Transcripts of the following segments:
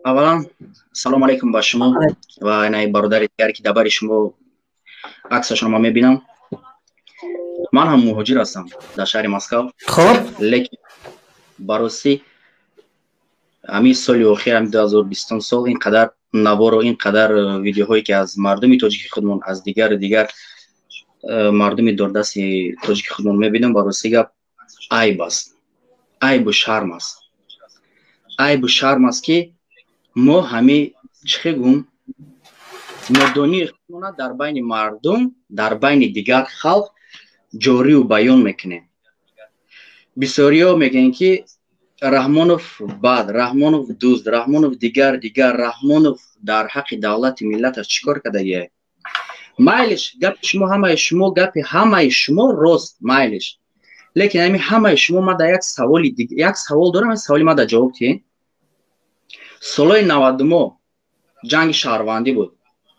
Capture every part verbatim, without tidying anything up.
اولا سلام علیکم با شما و اینای برادر دیگر که دبر شما عکسشون ما میبینم. من هم مهاجر هستم در شهر مسکو. خب لیکن باروسی امی سال اخیر هم دو هزار و بیست سال اینقدر نوار و اینقدر ویدیوهایی که از مردم تاجیک خودمون از دیگر دیگر مردم دوردست تاجیک خودمون میبینم. باروسی گپ عیب است، عیب و شرم است، عیب و شرم است که ما همه چه گم ندانی خودمون در بین مردم در بین دیگر خلق جاری و بیان میکنیم. بسیاریا میگن که رحمانوف بعد رحمانوف دوست رحمانوف دیگر دیگر رحمانوف در حق دولت ملت چیکار کرده یه مایلش گپ شما همه شما گپ همه شما راست مایلش، لیکن همین همه شما ما در یک سوال دیگه یک سوال دارم. این سوالی ما در جواب تین سالای نود جنگ شهروندی بود.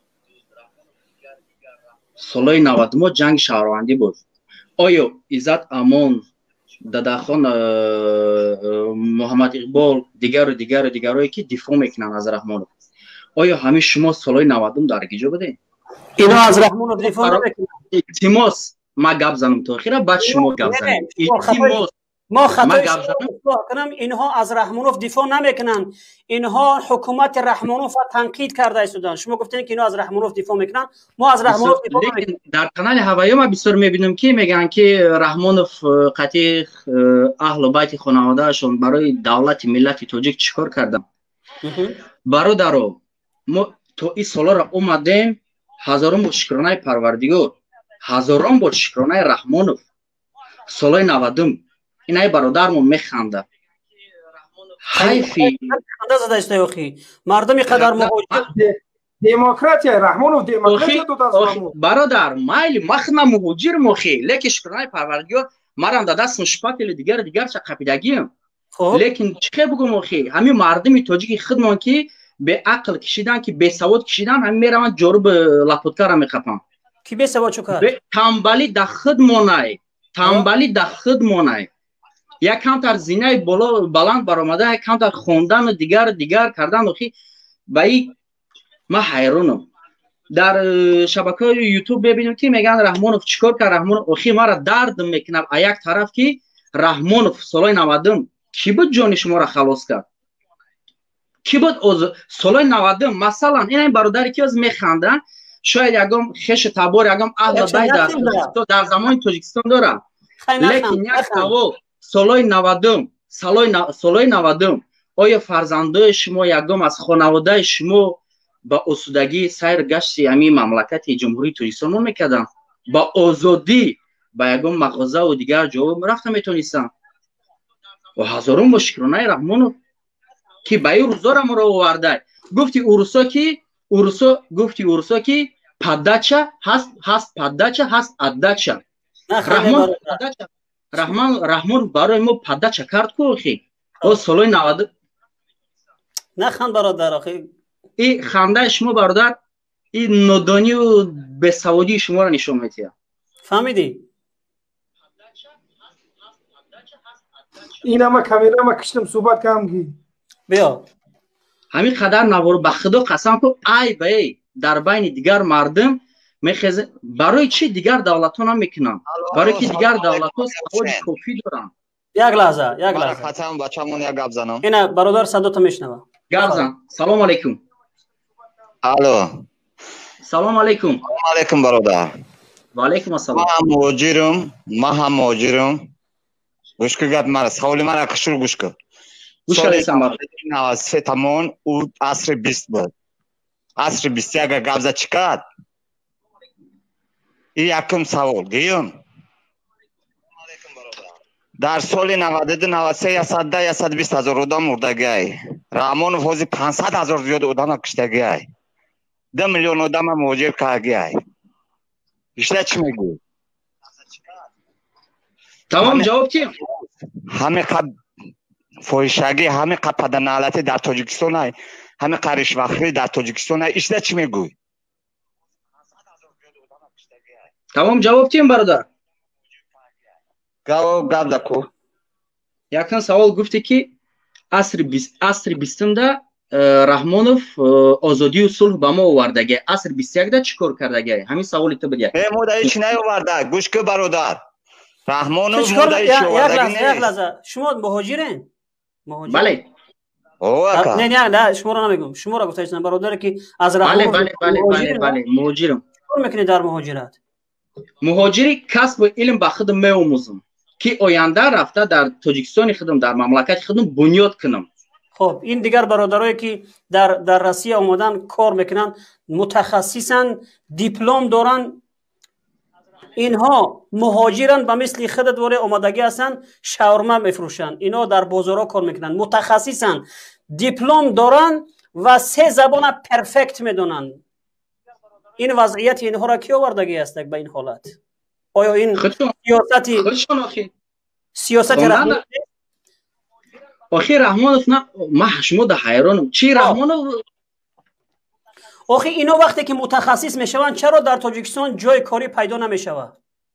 سالای نود جنگ شهروندی بود. آیا عزت امان دداخان محمد اقبال دیگر و دیگر و دیگرایی که دفاع میکنن از رحمانوف، آیا همه شما سالای نود درگیر جا بودین؟ اینا از رحمانوف دفاع نمیکنن. التماس ما گپ زنم تو اخیرا بعد شما گپ زنید. التماس ما خطای اصلاح کنم اینها از رحمانوف دفاع نمیکنن. اینها حکومت رحمانوف تنقید کرده ایستادن. شما گفتین که اینا از رحمانوف دفاع میکنن، ما از رحمانوف دفاع نمیکنیم. در کانال هوایی ما بسیار میبینم که میگن که رحمانوف قطعی اهل بیت خانوادهشون برای دولت ملت تاجیک چیکار کردن. برادرو ما تو این سالا را اومدیم هزاران با شکرانه پروردگار، هزاران با شکرانه رحمانوف سالای نودم اینای برادرمون میخنده. حیفی خنده زده است اخی مردم قدر مهاجر دموکراتیا رحمانوف دموکراتیا تو دست برادر مایل مخنا مهاجر مخی لیکن شکرانه پروردگار مرام در دست مشپاتل دیگر دیگر چه قپیدگیم. لیکن چه بگم مخی همین مردم تاجیک خودمون که به عقل کشیدن که به سواد کشیدن همین میرن جرب لپوتکا را میخپن کی به سواد چو کرد تنبلی در خودمونای تنبلی در خودمونای یک کم تر زینه بالا بلند برآمده یک کم تر خوندن و دیگر دیگر کردن اخی با این ما حیرانم. در شبکه یوتیوب ببینیم که میگن رحمانوف چیکار کرد. رحمانوف اخی ما را درد میکنه یک طرف که رحمانوف سالای نودم کی بود جان شما را خلاص کرد، کی بود از سالای نودم مثلا این برادری که از میخندن شاید یگام خش تبار یگام اهل بیت در در زمان تاجیکستان داره، لیکن یک سوال سالای نودم سالای سالای نودم آیا فرزندای شما یگام از خانواده شما با آسودگی سیر گشت همین مملکت جمهوری تاجیکستان میکردن با آزادی با یگام مغازه و دیگر جواب رفتن میتونستن و هزاران با شکرانه رحمانوف که به این روزا را مرا آورده. گفتی اوروسا که اوروسا گفتی اوروسا که پدچه هست هست پدچه هست ادچه رحمان پدچه رحمان رحمان برای ما پدچه کرد کو اخی او سالای نود نخند برادر اخی این خنده شما برادر این ندانی و بی‌سوادی شما را نشون میده. فهمیدی؟ این ما کامیرا ما کشتم صحبت کردم کی بیا همین قدر نوار به خدا قسم کو ای بای در بین دیگر مردم میخزه برای چی دیگر دولت ها نمیکنن؟ برای که دیگر دولت ها سواد کافی دارن. یک لحظه یک لحظه خاتم بچه‌مون یک گپ زنم. اینا برادر صدا تو میشنوه. گپ زن. سلام علیکم. الو سلام علیکم. سلام علیکم برادر. و علیکم السلام. ما هم مهاجرم ما هم مهاجرم گوش که گپ مرا سوال مرا کشور گوش که گوش کردم نواز سه تمون او عصر بیست بود عصر بیست اگر گپ زد چیکار این یکم سوال گیم در سال نود و دو نود و سه یا صد ده یا صد و بیست هزار آدم مردگی رحمانوف حوزی پانصد هزار زیاد آدم کشتگی ده میلیون آدم مهاجر کردگی بیشتر چی میگو؟ تمام جواب چی؟ همه قد فوشگی همه قد پدنالتی در تاجیکستان های همه قریش وخری در تاجیکستان های ایشته چی میگوی؟ تمام جواب چیم برادر؟ جواب گفت دکو یکن سوال گفتی که عصر بیست عصر بیستم ده رحمانوف آزادی و صلح به ما آوردگی عصر بیست و یک ده چیکار کردگی همین سوال تو بگی مودای چی نیاورده گوش که برادر رحمانوف چیکار مودای چی آوردگی نیست یک لحظه شما مهاجرین مهاجر بله نه نه نه شما رو نمیگم شما رو گفتم برادر که از بله رحمانوف بله بله بله بله مهاجرم چیکار میکنی در مهاجرت مهاجری کسب و علم به خودم میآموزم که آینده رفته در تاجیکستان خودم در مملکت خودم بنیاد کنم. خب این دیگر برادرایی که در در روسیه اومدن کار میکنن متخصصن دیپلم دارن اینها مهاجرن به مثل خودت دوره اومدگی هستن شاورما میفروشن اینا در بازارها کار میکنن متخصصن دیپلم دارن و سه زبان پرفکت میدونن این وضعیت اینها را کی آوردگی است به این حالت آیا این سیاستی سیاست رحمانوف آخی رحمانوف نه من شما در حیرانم چی رحمانوف آخی اینا وقتی که متخصص میشوند چرا در تاجیکستان جای کاری پیدا نمیشود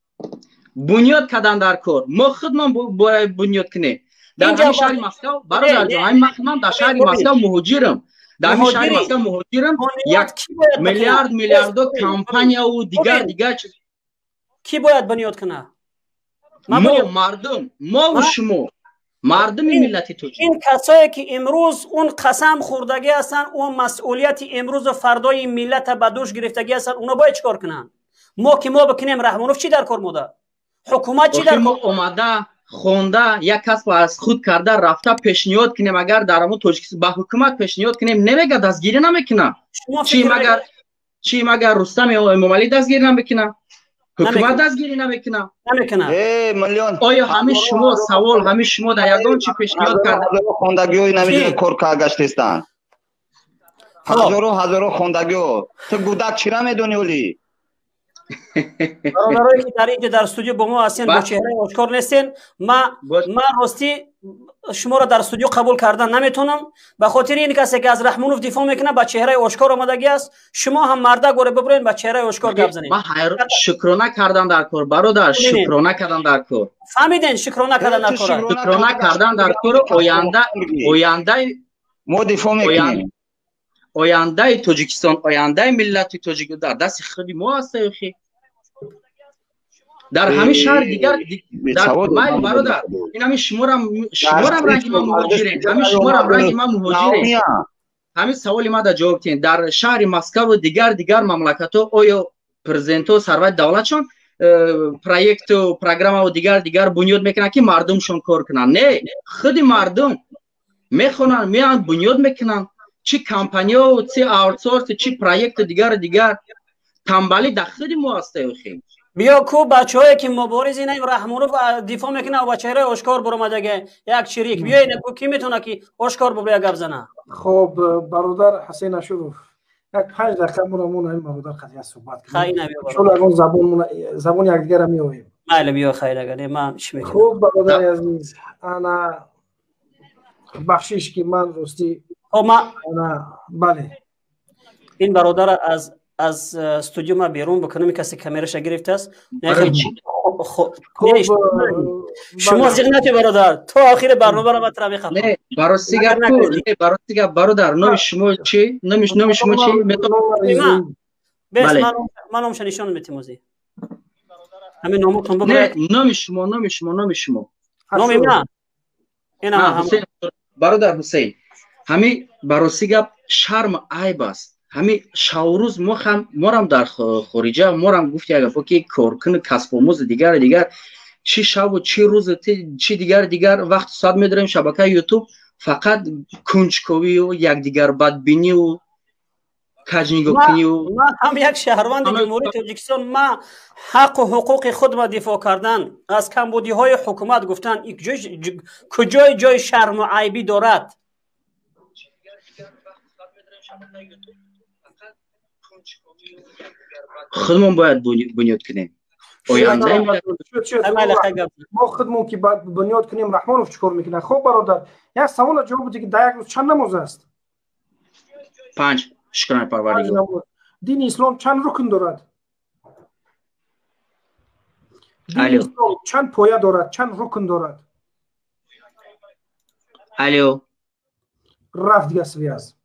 بنیاد کردن در کار ما خودمان باید بنیاد کنیم در همین شهر مسکو برادر جان من در شهر مسکو مهاجرم در همین شهر مسکو مهاجرم یک میلیارد میلیاردو کمپانیا و دیگر دیگر چیز کی باید بنیاد کنه ما مردم ما و شما مردم ملت توجیه این کسایی که امروز اون قسم خوردگی هستن اون مسئولیت امروز و فردای ملت به دوش گرفتگی هستن اونا باید چیکار کنن ما که ما بکنیم رحمانوف چی در کار موده حکومت چی در ما اومده خونده یک کس از خود کرده رفته پیشنهاد کنیم اگر در امو تاجیکستان به حکومت پیشنهاد کنیم نمیگه دستگیری نمیکنه چی مگر چی مگر رستم امامعلی دستگیری نمیکنه حکومت دستگیری نمیکنه نمیکنه ای میلیون آیا همه شما سوال همه شما در یگان چی پیشنهاد کرده خوندگیوی نمیدونه کار کاغذ هستن هزارو هزارو خوندگیو تو گودک چرا میدونی ولی برادرایی که در اینجا در استودیو با ما هستین با چهره آشکار نیستین ما ما راستی شما را در استودیو قبول کردن نمیتونم به خاطر این کسی که از رحمانوف دفاع میکنه با چهره آشکار آمدگی است شما هم مرده گوره ببرین با چهره آشکار گپ زنید ما شکرانه کردن در کار برادر شکرانه کردن در کار فهمیدین شکرانه کردن در کار شکرانه کردن در کار آینده آینده ما دفاع میکنیم آینده تاجیکستان آینده ملت تاجیک در دست خود ما است اخی در همه شهر دیگر در مایل برادر این همه شما را شما را رنگ ما مهاجرین همه شما را رنگ ما مهاجرین همین سوال ما در جواب تین در شهر مسکو و دیگر دیگر مملکت ها آیا پرزیدنت و سروت دولتشون پروژه و پروگرام و دیگر دیگر بنیاد میکنن که مردمشون کار کنن نه خود مردم میخونن میان بنیاد میکنن چی کمپانیا و چی آوتسورس چی پروژه دیگر دیگر تنبلی در خود ما است اخی بیا کو بچه‌ای که مبارزین این رحمانوف دفاع میکنه و چهره آشکار برآمدگی یک شریک بیا این کو کی میتونه که آشکار ببره گپ زنه خب برادر حسین اشرف یک پنج دقیقه مونمون این برادر قضیه صحبت کنیم خیلی نبیا چون اون زبان زبان یک دیگه را میویم بله بیا خیر اگر من چی میگم خب برادر عزیز انا بخشش که من راستی خب ما انا بله این برادر از از استودیو ما بیرون بکنم کسی کامراش گرفته است نه خب شما ذهنیت برادر تو آخر برنامه را مطرح می‌خوام نه برای سیگار نه برای سیگار برادر نام شما چی نام نام شما چی میتونم بس من من نامش نشون میتونم همین نامتون ببرید نام شما نام شما نام شما نام من اینا حسین برادر حسین همین برای سیگار شرم عیب است همین شاوروز ما هم ما هم در خارجه ما هم گفت اگه فوکی کارکن کسب و موز دیگر دیگر چی شب و چی روز چی دیگر دیگر وقت ساعت می‌داریم شبکه یوتیوب فقط کنجکاوی و یک دیگر بدبینی و کجنگوکنی و ما هم یک شهروند جمهوری تاجیکستان ما حق و حقوق خود ما دفاع کردن از کمبودی‌های حکومت گفتن کجای جای شرم و عیبی دارد خودمون باید بنیاد کنیم آینده ما خودمون که باید بنیاد کنیم رحمانوف چیکار میکنه خب برادر یک سوال جواب بده که در یک روز چند نماز است پنج شکرانه پروردگار دین اسلام چند رکن دارد دین اسلام چند پایه دارد چند رکن دارد الو رفت دیگه سویاز